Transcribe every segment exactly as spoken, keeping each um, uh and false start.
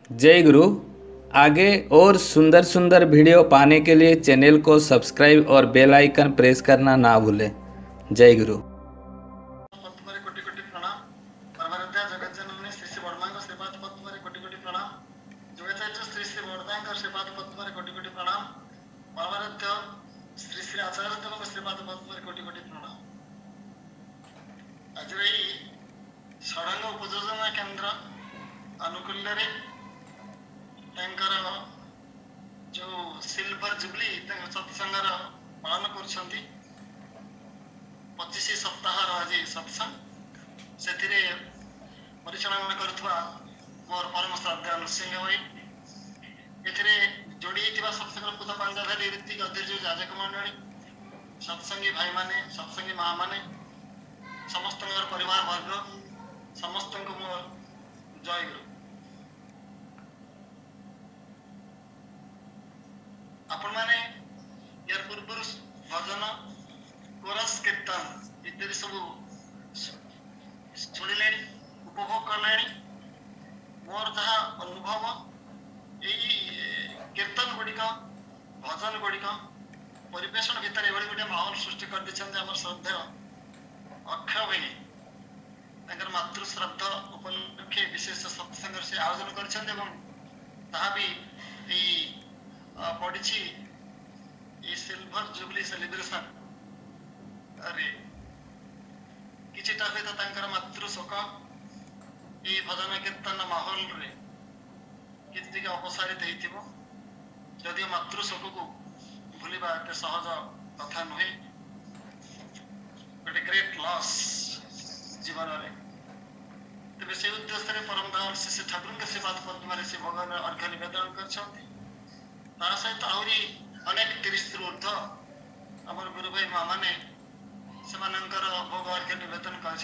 जय गुरु। आगे और सुंदर सुंदर वीडियो पाने के लिए चैनल को सब्सक्राइब और बेल आइकन प्रेस करना ना भूलें। जय गुरु। पद्मरे कोटि कोटि प्रणाम। परमाराध्या जगज्जननी श्री श्री बड़मांग श्रीपाद पद्मरे कोटि कोटि प्रणाम। जोगाचार्य श्री श्री बड़दांग श्रीपाद पद्मरे कोटि कोटि प्रणाम। परमाराध्य श्री श्री आचार्य देव श्रीपाद पद्मरे कोटि कोटि प्रणाम। आज षडंग उपयोजना केन्द्र अनुकूल्य जो सिल्वर जुबली सत्संगर पालन कर पच्चीस सप्ताह आज सत्संग से परिचालन करुवा मोर परम श्रद्धा नृसिंह भाई ए जोड़ी सत्संग पूजा पांजाधारी ऋतिक अध्यक्ष जाजक मंडली सत्संगी भाई माने सत्संगी माँ माने समस्त परिवार वर्ग समस्त को मोर जय गुरु। आपण माने यार पूर्व भजन कोरस कीर्तन इत्यादि सब शुणिले उपभोग कले मोर जहाँ अनुभव यही कीर्तन गुड़िक भजन गुड़िक परिवेशन भितर ये गोटे माहौल सृष्टि कर श्रद्धेय अक्षय भाई मातृ श्रद्धा उपलक्षे विशेष सत्संग से आयोजन कर पड़ी सिल्वर जुबली सेलिब्रेशन अरे किछिटा हुए तो मातृ शोक ये भजन कीर्तन माहौल रे किसी अपसारित होदियो मातृ शोक को भूलवा एत सहज कथा नुहे गोटे ग्रेट लॉस जीवन में तेज से उद्देश्य परम दयाल श्री ठाकुर के सेवा पद्म से भगवान अर्घ्य निवेदन कर सहित आहरी अनेक तीस ऊर्ध आम गुरु भाई माँ मैंने से भोग अर्घ्य निवेदन कर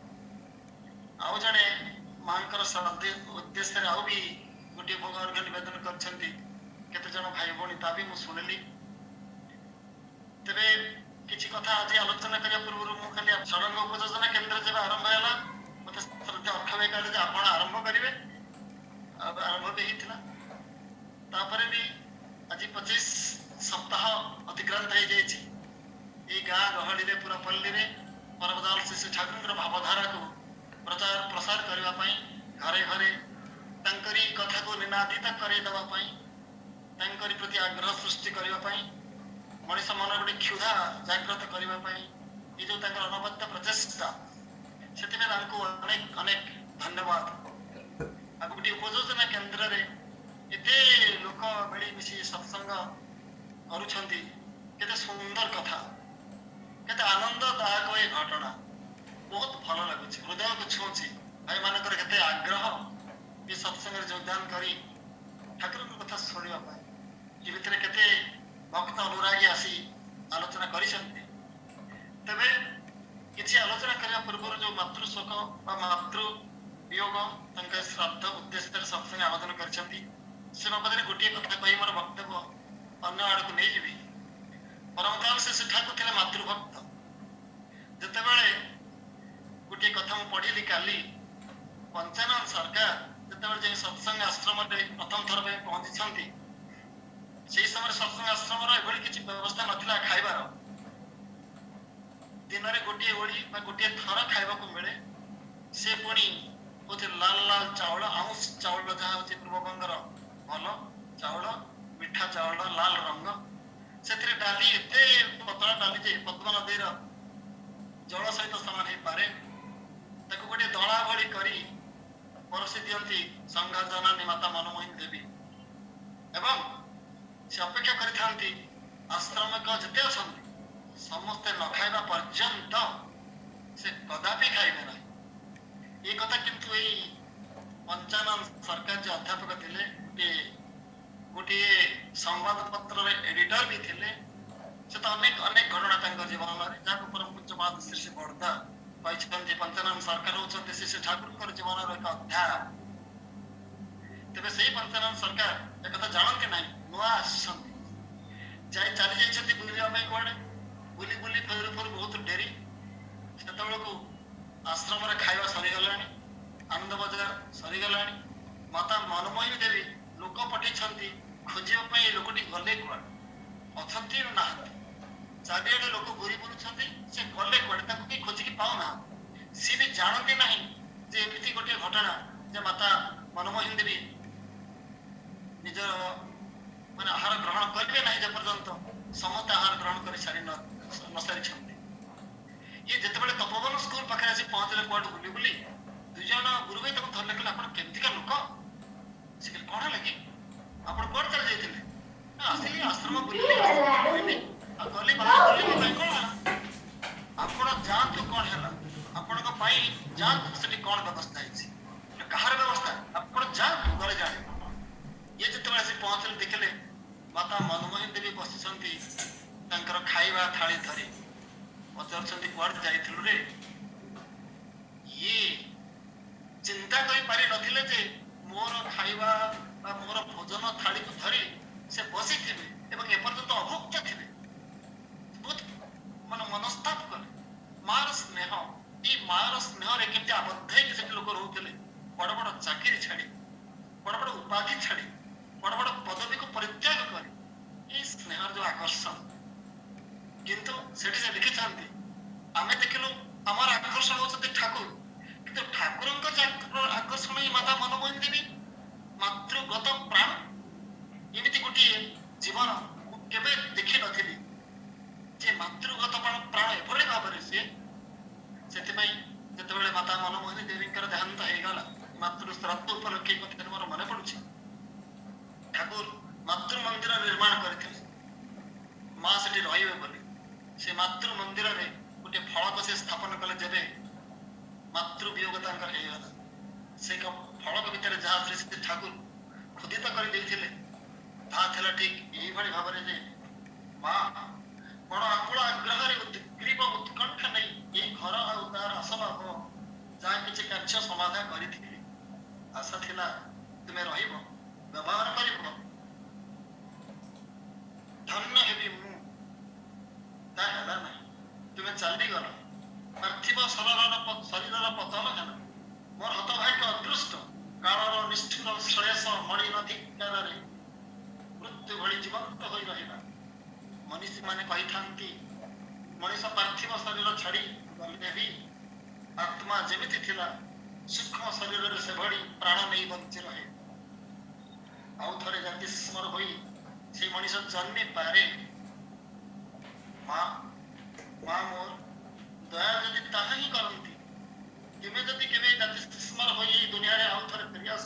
जड़े माँ उद्देश्य आउ भी गोटे भोग अर्घ्य निवेदन करते जन भाई भौणी ता भी मुझे शुणिली तेरे किसी कथा आज आलोचना करने पूर्व मुझे षडंग उपयोजना केन्द्र जब आरंभ है मत श्रद्धा अक्षय भाई कहले आप आरंभ करेंगे आरंभ भी होता भी आज पच्चीस सप्ताह अतिक्रांत हो जाए गाँ गहली पूरा पल्ली में परमदाल श्री श्री ठाकुर भावधारा को प्रचार प्रसार करने घरे घरे तंकरी कथा को निनादित करदेवाई प्रति आग्रह सृष्टि करने मनीष मन गोटे क्षुधा जागृत करने ये जो अनबद्ध प्रचेषा से अनेक अनेक धन्यवाद। गोटे उपयोजना केन्द्र एते लोक मिलमिशि सत्संग कर सुंदर कथा केते आनंददायक ये घटना बहुत भल लगुच हृदय को छुँची भाई मानकर केते आग्रह ये सत्संग योगदान करी ठाकुर कथा शुणा ये भितर केते भक्त अनुरागी आसी आलोचना करिसेंती तबे किछि आलोचना करने पूर्व जो मातृ शोक मातृ वियोग श्राद्ध उद्देश्य सत्संग आयोजन करछंती से बाबद गोटे कथा कही मोर वक्तव्य अन्य आड़ को नहीं जी परमदाल से ठाकुर थे मातृभक्त जितेबाला गोटे कथा मुझे पढ़ी काली पंचानन सरकार जिते सत्संग आश्रम प्रथम थर पर पहुंची से समय सत्संग आश्रम एभली किसी व्यवस्था नाला खाइबार दिन में गोटे ओड़ी गोटे थर खाइबा मिले से पुणी हूँ लाल लाल चाउल आउस चाउल जहाँ हूँ पूर्वबंगर भल चाउल मिठा चाउल लाल रंग से डाली एत पतला डाली जे पद्म नदी जल सहित सामान हो पारे गोटे दला भली करी परसी दियंती संघ जननी माता मनमोहिनी देवी एवं से अपेक्षा करि आश्रमिक जिते अच्छा समस्ते न खाइबा पर्यंत से कदापि खाइबे ना ये कथा किंतु यही पंचानन सरकार जो अध्यापक थे गोटे संवाद पत्र एडिटर भी थे से तो अनेक अनेक घटना जीवन में जहाँ परम पूज्यपाद श्री श्री बड़दा कहते पंचानन सरकार होती श्री श्री ठाकुर जीवन एक अध्याय तेज से पंचानन सरकार एक कथा जानते ना नुआ जाए चली जाइए बुलापी कड़े बुली बुली फेर फेर बहुत डेरी से आश्रम खाଇବା ସରିଗଲାଣି आनंद बजार सरीगला ମାତା ମନମୋହିନୀ ଦେବୀ ଲୋକ ପଠେଇଛନ୍ତି ଖୋଜିବା ପାଇଁ। ଲୋକଟି ଗଲେ କୁଆଡେ? ଅଛନ୍ତି ନା ନାହାନ୍ତି? ଚାରିଆଡେ ଲୋକ ଘୁରି ବୁଲୁଛନ୍ତି, ସେ ଗଲେ କୁଆଡେ? ତାଙ୍କୁ କେହି ଖୋଜିକି ପାଉନାହାନ୍ତି। ସିଏ ବି ଜାଣନ୍ତି ନାହିଁ ଯେ ଏମିତି ଗୋଟିଏ ଘଟଣା ଯେ ମାତା ମନମୋହିନୀ ଦେବୀ ନିଜ ମାନେ ଆହାର ଗ୍ରହଣ କରିବେ ନାହିଁ ଯେ ପର୍ଯ୍ୟନ୍ତ ସମସ୍ତେ ଆହାର ଗ୍ରହଣ କରି ସାରି ନ ସାରିଛନ୍ତି। ଇଏ ଯେତେବେଳେ ତପୋବନ ସ୍କୁଲ ପାଖରେ ଆସି ପହଞ୍ଚିଲେ କୁଆଡୁ ବୁଲି ବୁଲି, ଦୁଇ ଜଣ ଗୁରୁ ଭାଇ ତାକୁ ଧରିଲେ, କହିଲେ ଆପଣ କେମିତିକା ଲୋକ? ସେ କହିଲେ କଣ ହେଲା କି? ଆପଣ କୁଆଡେ ଚାଲି ଯାଇଥିଲେ? ଆସିଲି ଆଶ୍ରମ ବୁଲିଲି, ଆଉ ଗଲି ବାହାର ଗଲି, ମୋ ପାଇଁ କଣ ହେଲା? ଆପଣ ଯାଆନ୍ତୁ, କଣ ହେଲା ଆପଣଙ୍କ ପାଇଁ? ଯାଆନ୍ତୁ, ସେଠି କଣ ବ୍ୟବସ୍ଥା ହେଇଛି? କାହାର ବ୍ୟବସ୍ଥା? ଆପଣ ଯାଆନ୍ତୁ, ଗଲେ ଜାଣିବେ। ଇଏ ଯେତେବେଳେ ଆସି ପହଞ୍ଚିଲେ, ଦେଖିଲେ ମାତା ମନମୋହିନୀ ଦେବୀ ବସିଛନ୍ତି ତାଙ୍କର ଖାଇବା ଥାଳି ଧରି। ପଚାରୁଛନ୍ତି କୁଆଡେ ଯାଇଥିଲୁ ରେ? ଇଏ ଚିନ୍ତା କରିପାରି ନଥିଲେ ଯେ ମୋର ଖାଇବା ବା ମୋର ଭୋଜନ ଥାଳିକୁ ଧରି ସେ ବସିଥିବେ ଏବଂ ଏପର୍ଯ୍ୟନ୍ତ ଅଭୁକ୍ତ ଥିବେ। ବହୁତ ମାନେ ମନସ୍ତାପ କଲେ। ମାର ସ୍ନେହ, ଏଇ ମାର ସ୍ନେହରେ କେମିତି ଆବଦ୍ଧ ହେଇକି ସେଠି ଲୋକ ରହୁଥିଲେ। ବଡ ବଡ ଚାକିରି ଛାଡି, ବଡ ବଡ ଉପାଧି ଛାଡି, ବଡ ବଡ ପଦବୀକୁ ପରିତ୍ୟାଗ କରି, ଏଇ ସ୍ନେହର ଯୋଉ ଆକର୍ଷଣ। କିନ୍ତୁ ସେଠି ସେ ଲେଖିଛନ୍ତି, ଆମେ ଦେଖିଲୁ ଆମର ଆକର୍ଷଣ ହଉଛନ୍ତି ଠାକୁର, କିନ୍ତୁ ଠାକୁରଙ୍କ ଆକର୍ଷଣ ହିଁ ମାତା ମନମୋହିନୀ ଦେବୀ। ମାତୃଗତ ପ୍ରାଣ, ଏମିତି ଗୋଟିଏ ଜୀବନ ମୁଁ କେବେ ଦେଖିନଥିଲି ଯେ ମାତୃଗତ ପ୍ରାଣ ଏଭଳି ଭାବରେ ସିଏ। ସେଥିପାଇଁ ଯେତେବେଳେ ମାତା ମନମୋହିନୀ ଦେବୀଙ୍କର ଦେହାନ୍ତ ହେଇଗଲା, ମାତୃ ଶ୍ରାଦ୍ଧ ଉପଲକ୍ଷେ କଥା ମୋର ମନେ ପଡୁଛି। ଠାକୁର ମାତୃ ମନ୍ଦିର ନିର୍ମାଣ କରିଥିଲେ ମା ସେଠି ରହିବେ ବୋଲି। ସେ ମାତୃ ମନ୍ଦିରରେ ଗୋଟେ ଫଳକ ସେ ସ୍ଥାପନ କଲେ। ଯେବେ ମାତୃ ବିୟୋଗ ତାଙ୍କର ହେଇଗଲା, ସେ ଫଳକ ଭିତରେ ଯାହା ଥିଲେ ସେ ଠାକୁର ଖୋଦିତ କରି ଦେଇଥିଲେ, ତାହା ଥିଲା ଠିକ ଏଇଭଳି ଭାବରେ ଯେ ମା ବଡ ଆକୁଳ ଆଗ୍ରହରେ ଉଦ୍ଗ୍ରୀବ ଉତ୍କଣ୍ଠା ନେଇ ଏଇ ଘର ଆଉ ତାର ଆସବାବ ଯାହା କିଛି କାର୍ଯ୍ୟ ସମାଧାନ କରିଥିଲେ। ଆଶା ଥିଲା ତୁମେ ରହିବ, ବ୍ୟବହାର କରିବ, ଧନ୍ୟ ହେବି ମୁଁ। ତାହା ହେଲା ନାହିଁ। ତୁମେ ଚାଲିଗଲ, ପାର୍ଥିବ ଶରୀରର ଶରୀରର ପତନ ହେଲା। ମୋର ହତଭାଗ୍ୟ ଅଦୃଷ୍ଟ କାଳର ନିଷ୍ଠୁର ଶ୍ରେୟସ ମଣି ନଦୀକାରରେ ମୃତ୍ୟୁ ଭଳି ଜୀବନ୍ତ ହୋଇ ରହିଲା। ମନୀଷୀ ମାନେ କହିଥାନ୍ତି, ମଣିଷ ପାର୍ଥିବ ଶରୀର ଛାଡି ଗଲେ ବି ଆତ୍ମା ଯେମିତି ଥିଲା ସୂକ୍ଷ୍ମ ଶରୀରରେ ସେଭଳି ପ୍ରାଣ ନେଇ ବଞ୍ଚି ରହେ। ଆଉ ଥରେ ଜାତି ସ୍ମର ହୋଇ ସେଇ ମଣିଷ ଜନ୍ମି ପାରେ। ମା ମା ମୋର ଦୟା ଯଦି ତାହା ହିଁ କରନ୍ତି, ତୁମେ ଯଦି କେବେ ଜାତି ସ୍ମର ହୋଇ ଏଇ ଦୁନିଆରେ ଆଉ ଥରେ ଫେରିଆସ,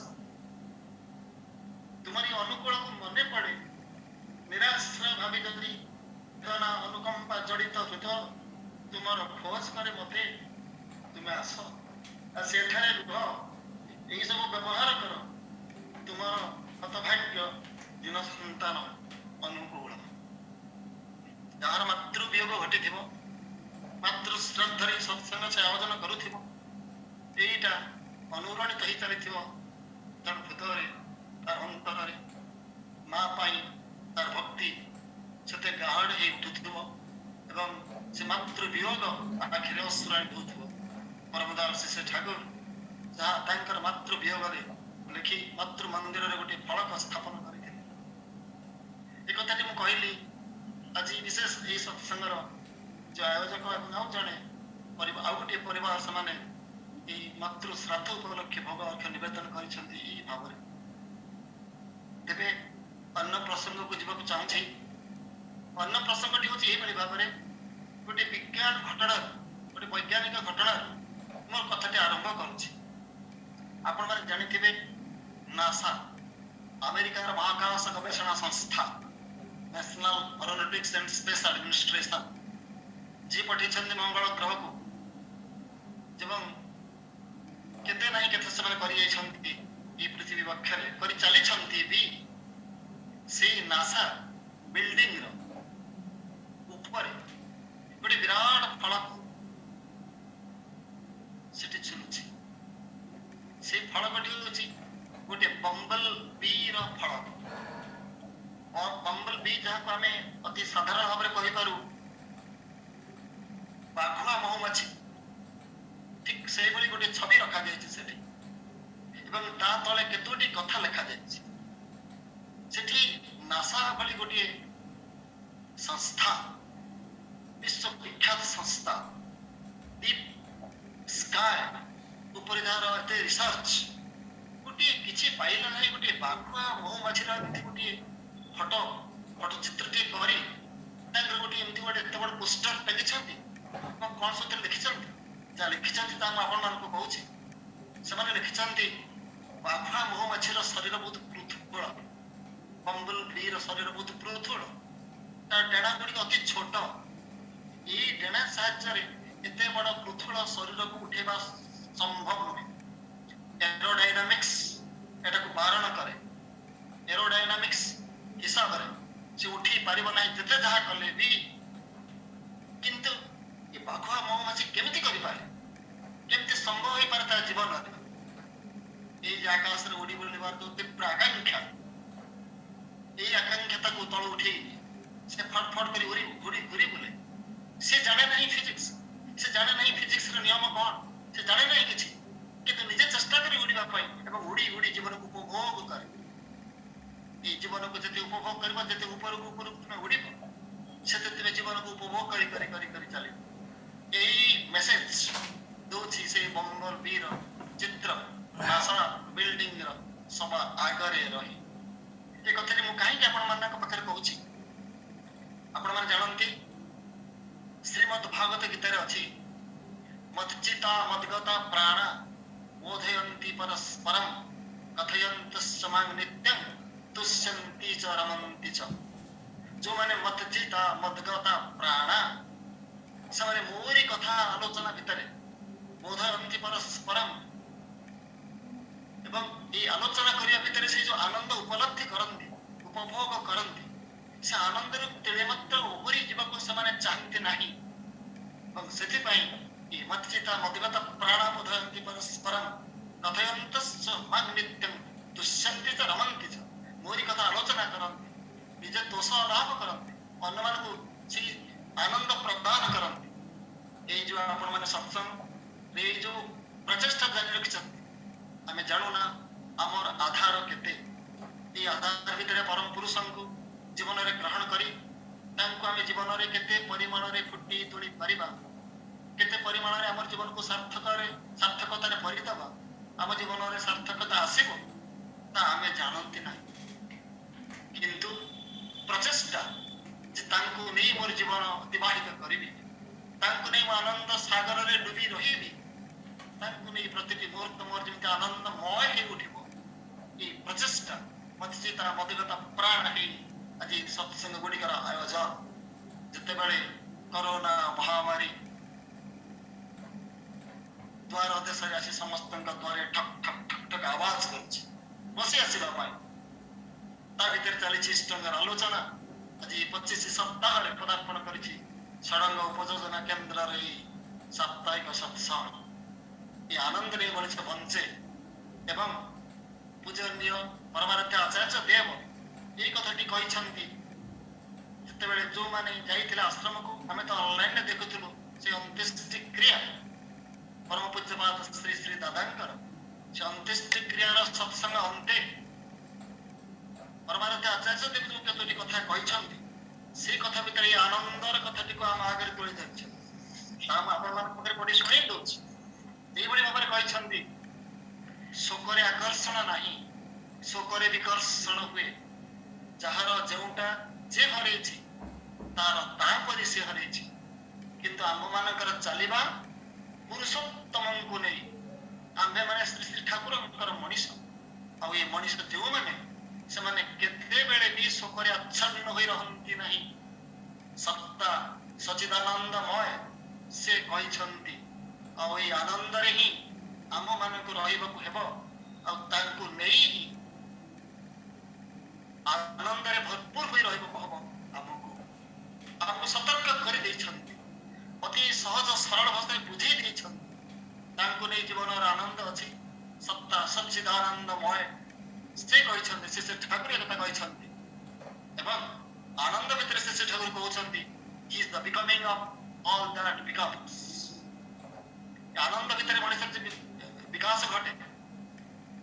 ତୁମରି ଅନୁକୂଳକୁ ମନେ ପଡେ, ନିରାଶ୍ରୟ ଭାବି ଯଦି ନା ଅନୁକମ୍ପା ଜଡ଼ିତ ହୃଦୟ ତୁମର ଖୋଜ କରେ ମତେ, ତୁମେ ଆସ ଆଉ ସେଠାରେ ରୁହ, ଏଇ ସବୁ ବ୍ୟବହାର କର ତୁମର ହତଭାଗ୍ୟ ଦିନ ସନ୍ତାନ ଅନୁକୂଳ। ଯାହାର ମାତୃ ବିୟୋଗ ଘଟିଥିବ, ମାତୃ ଶ୍ରଦ୍ଧାରେ ସତ୍ସଙ୍ଗ ସେ ଆୟୋଜନ କରୁଥିବ, ଏଇଟା ଅନୁରଣିତ ହେଇ ଚାଲିଥିବ ତାର ହୃଦୟରେ, ତାର ଅନ୍ତରରେ ମା ପାଇଁ ତାର ଭକ୍ତି ସେତେ ଗାଢ଼ ହେଇ ଉଠୁଥିବ ଏବଂ ସେ ମାତୃ ବିୟୋଗ ଆଖିରେ ଅଶ୍ରୁଆଣି ହେଉଥିବ। ପରମଦାର ଶିଷ୍ୟ ଠାକୁର ଯାହା ତାଙ୍କର ମାତୃ ବିୟୋଗରେ ଲେଖି ମାତୃ ମନ୍ଦିରରେ ଗୋଟିଏ ଫଳକ ସ୍ଥାପନ କରିଥିଲେ। ଏ କଥାଟି ମୁଁ କହିଲି ଆଜି ବିଶେଷ ଏହି ସତ୍ସଙ୍ଗର ଯୋଉ ଆୟୋଜକ ଏବଂ ଆଉ ଜଣେ ଆଉ ଗୋଟିଏ ପରିବାର, ସେମାନେ ଏହି ମାତୃ ଶ୍ରାଦ୍ଧ ଉପଲକ୍ଷେ ଭୋଗ ଅର୍ଘ୍ୟ ନିବେଦନ କରିଛନ୍ତି ଏହି ଭାବରେ। ତେବେ ଅନ୍ୟ ପ୍ରସଙ୍ଗକୁ ଯିବାକୁ ଚାହୁଁଛି। ଅନ୍ୟ ପ୍ରସଙ୍ଗଟି ହେଉଛି ଏହିଭଳି ଭାବରେ ଗୋଟେ ବିଜ୍ଞାନ ଘଟଣା, ଗୋଟେ ବୈଜ୍ଞାନିକ ଘଟଣା ମୋର କଥାଟି ଆରମ୍ଭ କରୁଛି। ଆପଣମାନେ ଜାଣିଥିବେ ନାସା, ଆମେରିକାର ମହାକାଶ ଗବେଷଣା ସଂସ୍ଥା, national aeronautics and space administration, ଯିଏ ପଠେଇଛନ୍ତି ମଙ୍ଗଳ ଗ୍ରହକୁ ଏବଂ କେତେ ନାହିଁ କେତେ ସେମାନେ କରିଯାଇଛନ୍ତି ଏହି ପୃଥିବୀ ବକ୍ଷରେ, କରି ଚାଲିଛନ୍ତି ବି। ସେଇ ନାସା ବିଲ୍ଡିଂର ଉପରେ ଗୋଟେ ବିରାଟ ଫଳକ ସେଠି ଝୁଲୁଛି। ସେଇ ଫଳକଟି ହେଉଛି ଗୋଟେ ବମ୍ବଲ ବିର ଫଳକ। ବମ୍ବଲ ବି ଯାହାକୁ ଆମେ ଅତି ସାଧାରଣ ଭାବରେ କହିପାରୁ ବାଘୁଆ ମହୁମାଛି, ଠିକ ସେଇଭଳି ଗୋଟେ ଛବି ରଖାଯାଇଛି ସେଠି ଏବଂ ତା ତଳେ କେତୋଟି କଥା ଲେଖାଯାଇଛି। ସେଠି ନାସା ଭଳି ଗୋଟିଏ ସଂସ୍ଥା, ବିଶ୍ୱବିଖ୍ୟାତ ସଂସ୍ଥା, ଡିପ୍ ସ୍କାଏ ଉପରେ ଯାହାର ଏତେ ରିସର୍ଚ୍ଚ, ଗୋଟିଏ କିଛି ପାଇଲା ନାହିଁ, ଗୋଟିଏ ବାଘୁଆ ମହୁମାଛିର ଏମିତି ଗୋଟିଏ ଫଟୋ ଫଟୋ ଚିତ୍ରଟିଏ କରି ତାଙ୍କର ଗୋଟିଏ ଏମିତି ଗୋଟେ ଏତେ ବଡ଼ ପୋଷ୍ଟର ଟେକିଛନ୍ତି। ଏବଂ କ'ଣ ସେଥିରେ ଲେଖିଛନ୍ତି, ଯାହା ଲେଖିଛନ୍ତି ତାହା ମୁଁ ଆପଣମାନଙ୍କୁ କହୁଛି। ସେମାନେ ଲେଖିଛନ୍ତି ବାଘୁଆ ମହୁମାଛିର ଶରୀର ବହୁତ ପୃଥୁଳ, ବମ୍ବୁଲ ବିର ଶରୀର ବହୁତ ପୃଥୁଳ, ତା ଡେଣା ଗୁଡ଼ିକ ଅତି ଛୋଟ। ଏଇ ଡେଣା ସାହାଯ୍ୟରେ ଏତେ ବଡ଼ ପୃଥୁଳ ଶରୀରକୁ ଉଠେଇବା ସମ୍ଭବ ନୁହେଁ। ଏରୋଡାଇନାମିକ୍ସ ଏଟାକୁ ବାରଣ କରେ। ଏରୋଡାଇନାମିକ୍ସ ହିସାବରେ ସେ ଉଠି ପାରିବ ନାହିଁ ଯେତେ ଯାହା କଲେ ବି। କିନ୍ତୁ ଏ ବାଘୁଆ ମହୁମାଛି କେମିତି କରିପାରେ, କେମିତି ସମ୍ଭବ ହେଇପାରେ ତା ଜୀବନରେ? ଏଇ ଯେ ଆକାଶରେ ଉଡ଼ି ବୁଲିବାର ଯୋଉ ତୀବ୍ର ଆକାଂକ୍ଷା, ଏଇ ଆକାଂକ୍ଷା ତାକୁ ତଳୁ ଉଠେଇ ସେ ଫଟ ଫଟ କରି ଉଡ଼ି ଘୁରି ଘୁରି ବୁଲେ। ସେ ଜାଣେ ନାହିଁ ଫିଜିକ୍ସ, ସେ ଜାଣେ ନାହିଁ ଫିଜିକ୍ସର ନିୟମ କ'ଣ, ସେ ଜାଣେ ନାହିଁ କିଛି, କିନ୍ତୁ ନିଜେ ଚେଷ୍ଟା କରି ଉଡ଼ିବା ପାଇଁ ଏବଂ ଉଡ଼ି ଉଡ଼ି ଜୀବନକୁ ଉପଭୋଗ କରେ। ଏଇ ଜୀବନକୁ ଯେତେ ଉପଭୋଗ କରିବ, ଯେତେ ଉପରକୁ ଉପରକୁ ତୁମେ ଉଡ଼ିବ, ସେତେ ତୁମେ ଜୀବନକୁ ଉପଭୋଗ କରି କରି କରି କରି ଚାଲିବ। ଏଇ ମେସେଜ ଦଉଛି ସେ ବମ୍ବଲ ବିର ଚିତ୍ର ନାସା ବିଲ୍ଡିଂର ସବା ଆଗରେ ରହି। ଏ କଥାଟି ମୁଁ କାହିଁକି ଆପଣମାନଙ୍କ ପାଖରେ କହୁଛି? ଆପଣମାନେ ଜାଣନ୍ତି ଶ୍ରୀମଦ୍ ଭାଗବତ ଗୀତାରେ ଅଛି, ମଜ୍ଜିତା ମଦ୍ଗତା ପ୍ରାଣା ବୋଧୟନ୍ତି ପରସ୍ପରମ୍ କଥୟନ୍ତଶ୍ଚ ମାଂ ନିତ୍ୟଂ ତୁଷ୍ୟନ୍ତି ଚ ରମନ୍ତି ଚ। ଯୋଉମାନେ ମଜ୍ଜିତା ମଦ୍ଗତା ପ୍ରାଣା, ସେମାନେ ମୋରି କଥା ଆଲୋଚନା ଭିତରେ ବୋଧୟନ୍ତି ପରସ୍ପରମ୍, ଏବଂ এই ଆଲୋଚନା କରିବା ଭିତରେ ସେ ଯୋଉ ଆନନ୍ଦ ଉପଲବ୍ଧି କରନ୍ତି, ଉପଭୋଗ କରନ୍ତି, ସେ ଆନନ୍ଦରୁ ତେଳେ ମାତ୍ର ଓହରି ଯିବାକୁ ସେମାନେ ଚାହାନ୍ତି ନାହିଁ। ଏବଂ ସେଥିପାଇଁ ଏ ମଜ୍ଜିତା ମଦ୍ଗତା ପ୍ରାଣା ବୋଧୟନ୍ତି ପରସ୍ପରମ୍ କଥୟନ୍ତଶ୍ଚ ମାଂ ନିତ୍ୟଂ ତୁଷ୍ୟନ୍ତି ଚ ରମନ୍ତି ଚ। ମୋରି କଥା ଆଲୋଚନା କରନ୍ତି, ନିଜେ ଦୋଷ ଲାଭ କରନ୍ତି, ଅନ୍ୟମାନଙ୍କୁ ସେଇ ଆନନ୍ଦ ପ୍ରଦାନ କରନ୍ତି। ଏଇ ଯୋଉ ଆପଣମାନେ ସତ୍ସଙ୍ଗ, ଏଇ ଯୋଉ ପ୍ରଚେଷ୍ଟା ଜାରି ରଖିଛନ୍ତି, ଆମେ ଜାଣୁନା ଆମର ଆଧାର କେତେ। এই ଆଧାର ଭିତରେ ପରମ ପୁରୁଷଙ୍କୁ ଜୀବନରେ ଗ୍ରହଣ କରି ତାଙ୍କୁ ଆମେ ଜୀବନରେ କେତେ ପରିମାଣରେ ଫୁଟି ତୋଳି ପାରିବା, କେତେ ପରିମାଣରେ ଆମର ଜୀବନକୁ ସାର୍ଥକରେ ସାର୍ଥକତାରେ ଭରିଦେବା, ଆମ ଜୀବନରେ ସାର୍ଥକତା ଆସିବ, ତା ଆମେ ଜାଣନ୍ତି ନାହିଁ। କିନ୍ତୁ ପ୍ରଚେଷ୍ଟା ଯେ ତାଙ୍କୁ ନେଇ ମୋର ଜୀବନ ଅତିବାହିତ କରିବି, ତାଙ୍କୁ ନେଇ ମୁଁ ଆନନ୍ଦ ସାଗରରେ ଡୁବି ରହିବି, ତାଙ୍କୁ ନେଇ ପ୍ରତିଟି ମୁହୂର୍ତ୍ତ ମୋର ଯେମିତି ଆନନ୍ଦମୟ ହେଇ ଉଠିବ, এই ପ୍ରଚେଷ୍ଟା ମଜ୍ଜିତା ମଦ୍ଗତା ପ୍ରାଣ ହେଇ ଆଜି ସତ୍ସଙ୍ଗ ଗୁଡ଼ିକର ଆୟୋଜନ। ଯେତେବେଳେ କରୋନା ମହାମାରୀ ଦ୍ୱାର ଦେଶରେ ଆସି ସମସ୍ତଙ୍କ ଦ୍ୱାରେ ଠକ୍ ଠକ୍ ଠକ୍ ଠକ୍ ଆବାଜ କରୁଛି ବସି ଆସିବା ପାଇଁ, ତା ଭିତରେ ଚାଲିଛି ଇଷ୍ଟଙ୍ଗର ଆଲୋଚନା। ଆଜି ପଚିଶ ସପ୍ତାହରେ ପଦାର୍ପଣ କରିଛି ଷଡ଼ଙ୍ଗ ଉପଯୋଜନା କେନ୍ଦ୍ରର ଏଇ ସାପ୍ତାହିକ ସତ୍ସଙ୍ଗ। এই ଆନନ୍ଦ ନେଇ ମଣିଷ ବଞ୍ଚେ। ଏବଂ ପୂଜନୀୟ ପରମାରାଧ୍ୟ ଆଚାର୍ଯ୍ୟ ଦେବ ଏଇ କଥାଟି କହିଛନ୍ତି, ଯେତେବେଳେ ଯୋଉମାନେ ଯାଇଥିଲେ ଆଶ୍ରମକୁ, ଆମେ ତ ଅନଲାଇନରେ ଦେଖୁଥିଲୁ ସେ ଅନ୍ତ୍ୟେଷ୍ଟି କ୍ରିୟା, ପରମ ପୂଜ୍ୟପାଦ ଶ୍ରୀ ଶ୍ରୀ ଦାଦାଙ୍କର ସେ ଅନ୍ତ୍ୟେଷ୍ଟି କ୍ରିୟାର ସତ୍ସଙ୍ଗ ଅନ୍ତେ ପରମାରାଧ୍ୟ ଆଚାର୍ଯ୍ୟ ଦେବ ଯୋଉ କେତୋଟି କଥା କହିଛନ୍ତି, ସେ କଥା ଭିତରେ ଏଇ ଆନନ୍ଦର କଥାଟିକୁ ଆମ ଆଗରେ ତୋଳି ଧରିଛନ୍ତି। ତା ମୁଁ ଆପଣମାନଙ୍କ ପାଖରେ ପଢ଼ି ଶୁଣେଇ ଦଉଛି। এইଭଳି ଭାବରେ କହିଛନ୍ତି, ଶୋକରେ ଆକର୍ଷଣ ନାହିଁ, ଶୋକରେ ବିକର୍ଷଣ ହୁଏ। ଯାହାର ଯେଉଁଟା ଯେ ହରେଇଛି ତାର ତାପରି ସେ ହରେଇଛି। କିନ୍ତୁ ଆମମାନଙ୍କର ଚାଲିବା ପୁରୁଷୋତ୍ତମଙ୍କୁ ନେଇ, ଆମ୍ଭେମାନେ ଶ୍ରୀ ଶ୍ରୀ ଠାକୁରଙ୍କର ମଣିଷ। ଆଉ ଏ ମଣିଷ ଯେଉଁମାନେ, ସେମାନେ କେତେବେଳେ ବି ଶୋକରେ ଆଚ୍ଛନ୍ନ ହୋଇ ରହନ୍ତି ନାହିଁ। ସତ୍ତା ସଚିଦାନନ୍ଦମୟ ସେ କହିଛନ୍ତି, ଆଉ ଏଇ ଆନନ୍ଦରେ ହିଁ ଆମମାନଙ୍କୁ ରହିବାକୁ ହେବ। ଆଉ ତାଙ୍କୁ ନେଇ ହିଁ ଆନନ୍ଦରେ ଭରପୁର ହୋଇ ରହିବାକୁ ହବ। ଆମକୁ ଆମକୁ ସତର୍କ କରିଦେଇଛନ୍ତି, ଅତି ସହଜ ସରଳ ଭାଷାରେ ବୁଝେଇ ଦେଇଛନ୍ତି। ତାଙ୍କୁ ନେଇ ଜୀବନର ଆନନ୍ଦ ଅଛି, ସତ୍ତା ସଚ୍ଚିଦାନନ୍ଦମୟ ସେ କହିଛନ୍ତି, ସେ ସେ ଠାକୁର କଥା କହିଛନ୍ତି। ଏବଂ ଆନନ୍ଦ ଭିତରେ ସେ ସେ ଠାକୁର କହୁଛନ୍ତି, he is the becoming of all that becomes। ଆନନ୍ଦ ଭିତରେ ମଣିଷର ଯେ ବିକାଶ ଘଟେ,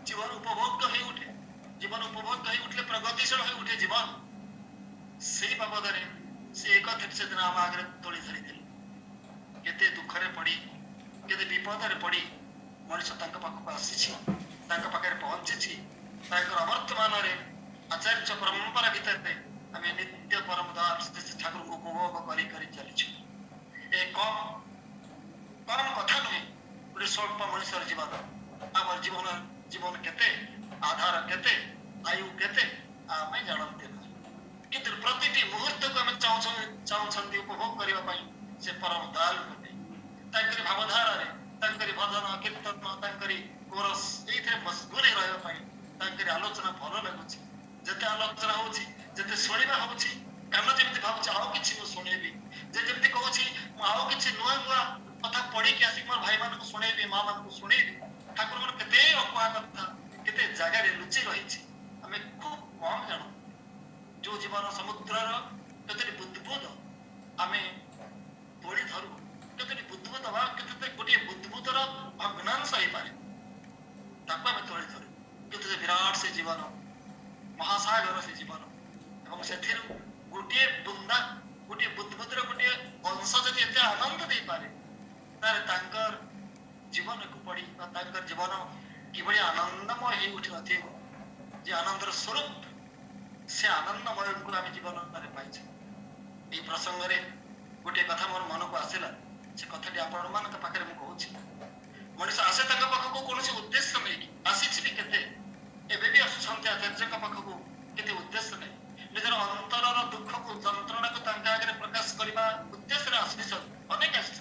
जीवन उपभोग्य हो उठे जीवन उपभोग्य हो उठले प्रगतिशील हो उठे जीवन से बाबद से एक से दिन आम आगे तोली धरी केते दुखरे पड़ी केते विपदरे पड़ी मनुष्य तांका पाखक आसी पाखे पहुंची अवर्तमान आचार्य परंपरा भितर आम नित्य परम ठाकुर को उपभोग कर चलीचु ए कम कम कथा नुहे गोटे स्वल्प मनुष्य जीवन आम जीवन जीवन केते आधार केते आयु केते आम जानते ना किंतु प्रतिटी मुहूर्त को आम चाहूँ उपभोग करने से परम दयालु होते भावधारा भजन कीर्तन कोरस ये मशगुल रही आलोचना भल लगुच जिते आलोचना होते शुणा हो कान जमी भाव आउ कि शुणेबी जमी कहूँ आउ कि नुआ नुआ कथा पढ़ी आसिक मोर भाई मान शुणेबी माँ मान शुणेबी ठाकुर मन के अकुआ कथा के जगार लुचि रही आम खूब कम जानू जो जीवन समुद्रर कतरी बुद्बुद आम तोड़ी धरू कतरी बुद्बुद के गोटे बुद्बुदर विनाश हो पाए ताको आम तोड़ी धरू किंतु विराट से जीवन महासागर से जीवन एवं से गोटे बुंदा गोटे बुद्बुदर गोटे अंश जब एत आनंद दे पारे तार जीवन को पढ़ी जीवन कि आनंदमय हो उठी नथे जे आनंदर स्वरूप से आनंदमय को आम जीवन पाइछे ये प्रसंग में गोटे कथा मोर मन को आसला से कथाटी आपण मान पाखे मुझे कहूँ मनुष्य आसे पाखक कौन उद्देश्य नहीं आसी केते एबे भी आसुछंती आचार्य पाखक केते उद्देश्य नहीं निजर अंतरर दुख को जंत्रणा को आगे प्रकाश करने उद्देश्य आसी अनेक आस